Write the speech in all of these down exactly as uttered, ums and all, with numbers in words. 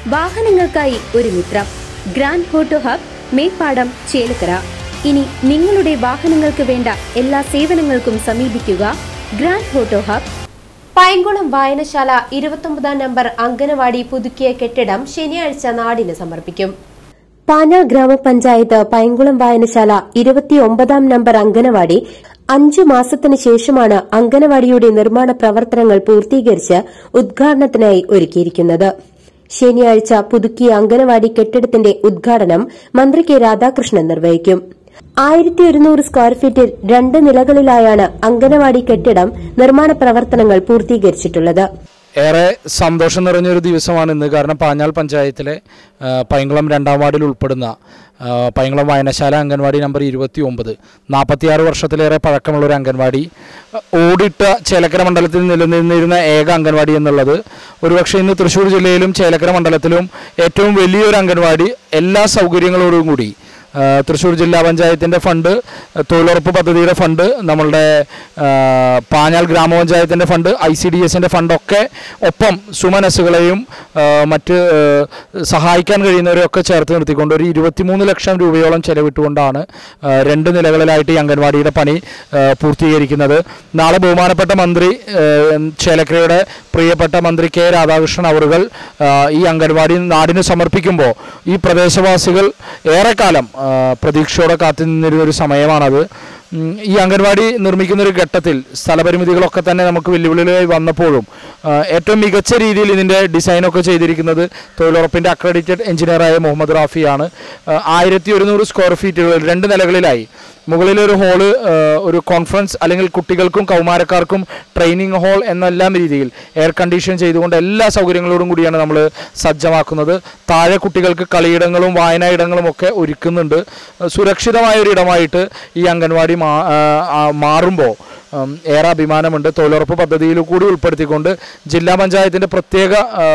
വാഹനങ്ങൾക്കായി ഒരു മിത്രം. Grand auto hub, Meppadam, Chelakkara. ഇനി നിങ്ങളുടെ വാഹനങ്ങൾക്ക് വേണ്ട എല്ലാ സേവനങ്ങൾക്കും സമീപിക്കുക ഗ്രാൻഡ് ഓട്ടോ ഹബ്. പൈങ്കുളം വായനശാല ഇരുപത്തൊമ്പതാം നമ്പർ അംഗനവാടി പുതുക്കിയ കെട്ടിടം ശനിയാഴ്ച നാടിന് സമർപ്പിക്കും. പാഞ്ഞാൾ ഗ്രാമപഞ്ചായത്ത് പൈങ്കുളം വായനശാല ഇരുപത്തിയൊമ്പതാം നമ്പർ അംഗനവാടി അഞ്ചു മാസത്തിനു ശേഷമാണ് അംഗനവാടിയുടെ നിർമ്മാണ പ്രവർത്തനങ്ങൾ പൂർത്തീകരിച്ച് ഉദ്ഘാടനത്തിനായി ഒരുക്കിയിരിക്കുന്നത്. ശനിയാഴ്ച പുതുക്കിയ അംഗനവാടി കെട്ടിടത്തിന്റെ ഉദ്ഘാടനം മന്ത്രി കെ രാധാകൃഷ്ണൻ നിർവഹിക്കും. ആയിരത്തി ഒരുന്നൂറ് സ്ക്വയർ ഫീറ്റിൽ രണ്ട് നിലകളിലായാണ് അംഗനവാടി കെട്ടിടം നിർമ്മാണ പ്രവർത്തനങ്ങൾ പൂർത്തീകരിച്ചിട്ടുള്ളത്. ഏറെ സന്തോഷം നിറഞ്ഞൊരു ദിവസമാണ് ഇന്ന്. കാരണം പാഞ്ഞാൾ പഞ്ചായത്തിലെ പൈങ്കുളം രണ്ടാം വാർഡിൽ ഉൾപ്പെടുന്ന പൈങ്കുളം വായനശാല അംഗൻവാടി നമ്പർ ഇരുപത്തി ഒമ്പത് നാൽപ്പത്തിയാറ് വർഷത്തിലേറെ പഴക്കമുള്ള ഒരു അംഗൻവാടി, ഓടിട്ട ചേലക്കര മണ്ഡലത്തിൽ നിലനിന്നിരുന്ന ഏക അംഗൻവാടി എന്നുള്ളത് ഒരുപക്ഷെ ഇന്ന് തൃശ്ശൂർ ജില്ലയിലും ചേലക്കര മണ്ഡലത്തിലും ഏറ്റവും വലിയൊരു അംഗൻവാടി എല്ലാ സൗകര്യങ്ങളോടും കൂടി തൃശ്ശൂർ ജില്ലാ പഞ്ചായത്തിൻ്റെ ഫണ്ട്, തൊഴിലുറപ്പ് പദ്ധതിയുടെ ഫണ്ട്, നമ്മളുടെ പാഞ്ഞാൾ ഗ്രാമപഞ്ചായത്തിൻ്റെ ഫണ്ട്, ഐ സി ഡി എസിൻ്റെ ഫണ്ടൊക്കെ ഒപ്പം സുമനസ്സുകളെയും മറ്റ് സഹായിക്കാൻ കഴിയുന്നവരെയൊക്കെ ചേർത്ത് നിർത്തിക്കൊണ്ട് ഒരു ഇരുപത്തിമൂന്ന് ലക്ഷം രൂപയോളം ചെലവിട്ടുകൊണ്ടാണ് രണ്ട് നിലകളിലായിട്ട് ഈ അംഗൻവാടിയുടെ പണി പൂർത്തീകരിക്കുന്നത്. നാളെ ബഹുമാനപ്പെട്ട മന്ത്രി, ചേലക്കരയുടെ പ്രിയപ്പെട്ട മന്ത്രി കെ രാധാകൃഷ്ണൻ അവറുകൾ ഈ അംഗൻവാടി നാടിന് സമർപ്പിക്കുമ്പോൾ ഈ പ്രദേശവാസികൾ ഏറെക്കാലം പ്രതീക്ഷയോടെ കാത്തുനിന്നിരുന്ന ഒരു സമയമാണത്. ഈ അംഗൻവാടി നിർമ്മിക്കുന്നൊരു ഘട്ടത്തിൽ സ്ഥലപരിമിതികളൊക്കെ തന്നെ നമുക്ക് വെല്ലുവിളികളായി വന്നപ്പോഴും ഏറ്റവും മികച്ച രീതിയിൽ ഇതിൻ്റെ ഡിസൈനൊക്കെ ചെയ്തിരിക്കുന്നത് തൊഴിലുറപ്പിൻ്റെ അക്രഡിറ്റഡ് എഞ്ചിനീയറായ മുഹമ്മദ് റാഫിയാണ്. ആയിരത്തി ഒരുന്നൂറ് സ്ക്വയർ ഫീറ്റുകൾ രണ്ട് നിലകളിലായി. മുകളിലൊരു ഹോള്, ഒരു കോൺഫറൻസ് അല്ലെങ്കിൽ കുട്ടികൾക്കും കൗമാരക്കാർക്കും ട്രെയിനിങ് ഹാൾ എന്നെല്ലാം രീതിയിൽ എയർ കണ്ടീഷൻ ചെയ്തുകൊണ്ട് എല്ലാ സൗകര്യങ്ങളോടും കൂടിയാണ് നമ്മൾ സജ്ജമാക്കുന്നത്. താഴെ കുട്ടികൾക്ക് കളിയിടങ്ങളും വായനാ ഇടങ്ങളും ഒക്കെ ഒരുക്കുന്നുണ്ട്. സുരക്ഷിതമായൊരു ഇടമായിട്ട് ഈ അംഗൻവാടി മാറുമ്പോൾ ഏറെ അഭിമാനമുണ്ട്. തൊഴിലുറപ്പ് പദ്ധതിയിൽ കൂടി ഉൾപ്പെടുത്തിക്കൊണ്ട് ജില്ലാ പഞ്ചായത്തിൻ്റെ പ്രത്യേക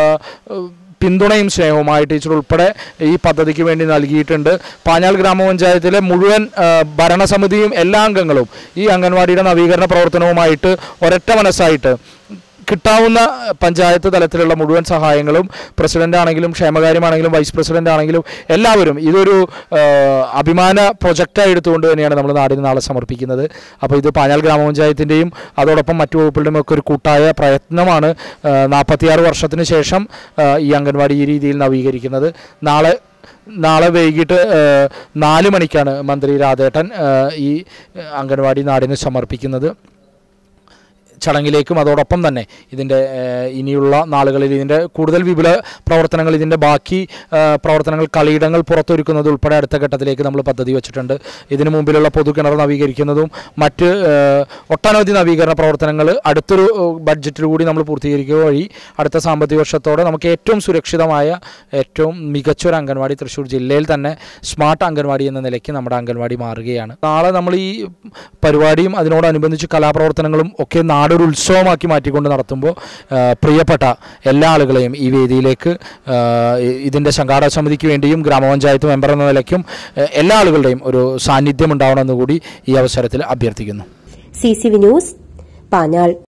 പിന്തുണയും സ്നേഹവുമായി ടീച്ചർ ഉൾപ്പെടെ ഈ പദ്ധതിക്ക് വേണ്ടി നൽകിയിട്ടുണ്ട്. പാഞ്ഞാൾ ഗ്രാമപഞ്ചായത്തിലെ മുഴുവൻ ഭരണസമിതിയും എല്ലാ അംഗങ്ങളും ഈ അംഗൻവാടിയുടെ നവീകരണ പ്രവർത്തനവുമായിട്ട് ഒരൊറ്റ മനസ്സായിട്ട് കിട്ടാവുന്ന പഞ്ചായത്ത് തലത്തിലുള്ള മുഴുവൻ സഹായങ്ങളും, പ്രസിഡന്റ് ആണെങ്കിലും ക്ഷേമകാര്യമാണെങ്കിലും വൈസ് പ്രസിഡന്റ് ആണെങ്കിലും എല്ലാവരും ഇതൊരു അഭിമാന പ്രൊജക്റ്റായി എടുത്തുകൊണ്ട് തന്നെയാണ് നമ്മൾ നാടിന് നാളെ സമർപ്പിക്കുന്നത്. അപ്പോൾ ഇത് പാഞ്ഞാൾ ഗ്രാമപഞ്ചായത്തിൻ്റെയും അതോടൊപ്പം മറ്റു വകുപ്പുകളുടെയും ഒക്കെ ഒരു കൂട്ടായ പ്രയത്നമാണ്. നാൽപ്പത്തിയാറ് വർഷത്തിന് ശേഷം ഈ അംഗൻവാടി ഈ രീതിയിൽ നവീകരിക്കുന്നത്. നാളെ നാളെ വൈകിട്ട് നാല് മണിക്കാണ് മന്ത്രി രാധേട്ടൻ ഈ അംഗൻവാടി നാടിന് സമർപ്പിക്കുന്നത്. ചടങ്ങിലേക്കും അതോടൊപ്പം തന്നെ ഇതിൻ്റെ ഇനിയുള്ള നാളുകളിൽ ഇതിൻ്റെ കൂടുതൽ വിപുല പ്രവർത്തനങ്ങൾ, ഇതിൻ്റെ ബാക്കി പ്രവർത്തനങ്ങൾ, കളിയിടങ്ങൾ പുറത്തൊരുക്കുന്നത് ഉൾപ്പെടെ അടുത്ത ഘട്ടത്തിലേക്ക് നമ്മൾ പദ്ധതി വെച്ചിട്ടുണ്ട്. ഇതിനു മുമ്പിലുള്ള പൊതുകിണർ നവീകരിക്കുന്നതും മറ്റ് ഒട്ടനവധി നവീകരണ പ്രവർത്തനങ്ങൾ അടുത്തൊരു ബഡ്ജറ്റിൽ കൂടി നമ്മൾ പൂർത്തീകരിക്കുക വഴി അടുത്ത സാമ്പത്തിക വർഷത്തോടെ നമുക്ക് ഏറ്റവും സുരക്ഷിതമായ ഏറ്റവും മികച്ചൊരു അംഗൻവാടി തൃശ്ശൂർ ജില്ലയിൽ തന്നെ സ്മാർട്ട് അംഗൻവാടി എന്ന നിലയ്ക്ക് നമ്മുടെ അംഗൻവാടി മാറുകയാണ്. നാളെ നമ്മൾ ഈ പരിപാടിയും അതിനോടനുബന്ധിച്ച് കലാപ്രവർത്തനങ്ങളും ഒക്കെ നാട് ഒരു ഉത്സവമാക്കി മാറ്റിക്കൊണ്ട് നടത്തുമ്പോൾ പ്രിയപ്പെട്ട എല്ലാ ആളുകളെയും ഈ വേദിയിലേക്ക്, ഇതിൻ്റെ സംഘാടക സമിതിക്ക് വേണ്ടിയും ഗ്രാമപഞ്ചായത്ത് മെമ്പർ എന്ന നിലയ്ക്കും എല്ലാ ആളുകളുടെയും ഒരു സാന്നിധ്യം ഉണ്ടാവണമെന്ന് കൂടി ഈ അവസരത്തിൽ അഭ്യർത്ഥിക്കുന്നു. C C V news, Panjal.